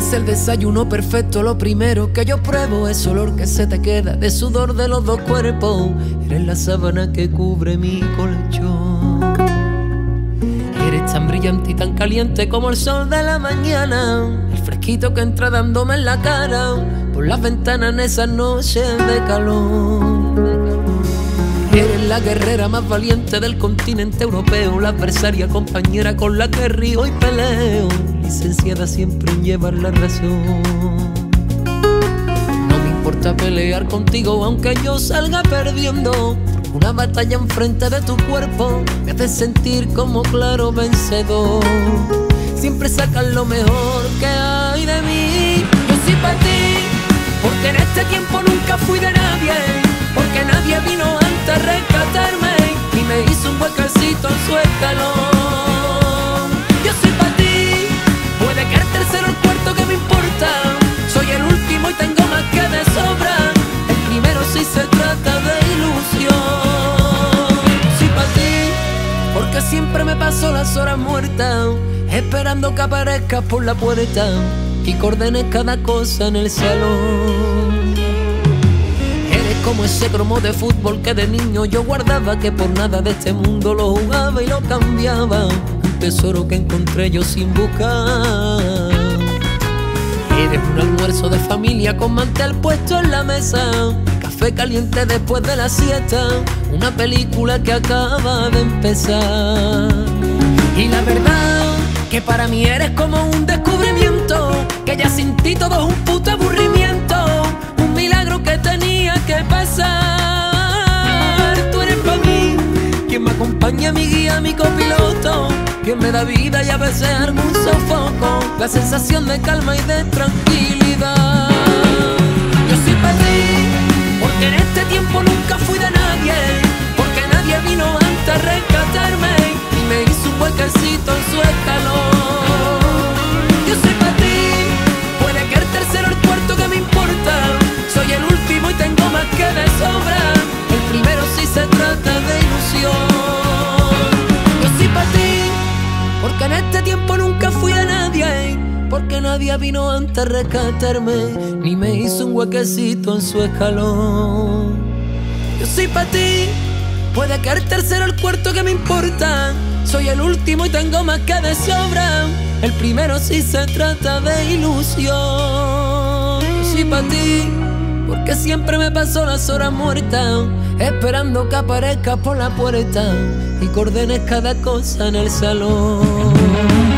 Es el desayuno perfecto, lo primero que yo pruebo. Es olor que se te queda de sudor de los dos cuerpos. Eres la sábana que cubre mi colchón. Eres tan brillante y tan caliente como el sol de la mañana. El fresquito que entra dándome en la cara por las ventanas en esas noches de calor. Eres la guerrera más valiente del continente europeo, la adversaria compañera con la que río y peleo, licenciada siempre en llevar la razón. No me importa pelear contigo aunque yo salga perdiendo, porque una batalla enfrente de tu cuerpo me hace sentir como claro vencedor. Siempre sacas lo mejor que hay de mí. Yo soy para ti, porque en este tiempo nunca fui de nadie, porque nadie vino antes a rescatarme y me hizo un huequecito en su escalón. Yo soy para ti, puede que el tercero o el cuarto que me importa, soy el último y tengo más que de sobra. El primero si se trata de ilusión. Soy para ti, porque siempre me paso las horas muertas esperando que aparezcas por la puerta y que ordenes cada cosa en el salón. Como ese cromo de fútbol que de niño yo guardaba, que por nada de este mundo lo jugaba y lo cambiaba. Un tesoro que encontré yo sin buscar. Eres un almuerzo de familia con mantel puesto en la mesa, café caliente después de la siesta, una película que acaba de empezar. Y la verdad que para mí eres como un descubrimiento, que ya sin ti todo es un puto aburrimiento, un milagro que tenía que pasar. Tú eres para mí quien me acompaña, mi guía, mi copiloto, quien me da vida y a veces algún sofoco, la sensación de calma y de tranquilidad. Yo soy para ti, porque en este tiempo nunca fui de nadie, porque nadie vino antes a rescatarme y me hizo un huequecito en su escalón. Yo soy para ti, puede que el tercero o el cuarto que me importa, soy el último y tengo más que de sobra. El primero si se trata de ilusión. Yo soy para ti, porque en este tiempo nunca fui a nadie, porque nadie vino antes a rescatarme ni me hizo un huequecito en su escalón. Yo soy para ti, puede que el tercero o el cuarto que me importa, soy el último y tengo más que de sobra. El primero si se trata de ilusión. Yo soy para ti, porque siempre me paso las horas muertas esperando que aparezcas por la puerta y que ordenes cada cosa en el salón.